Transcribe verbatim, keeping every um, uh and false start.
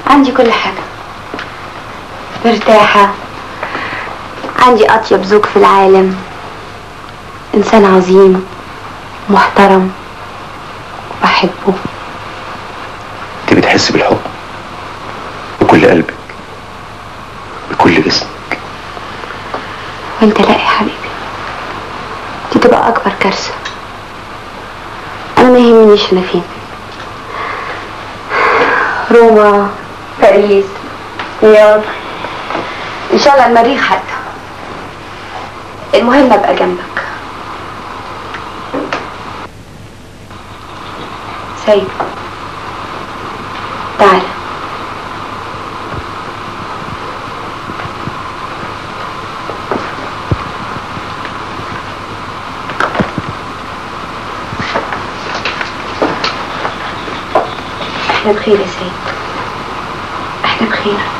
عندي كل حاجة، مرتاحة، عندي أطيب زوج في العالم، إنسان عظيم محترم بحبه. انت بتحس بالحب بكل قلبك بكل جسمك. وانت لا يا حبيبي، دي تبقى أكبر كارثة. أنا ما يهمنيش أنا فين، روما، باريس، نيويورك، إن شاء الله المريخ حتى، المهم أبقى جنبك. سيد تعال. احنا بخير يا سيد، احنا بخير.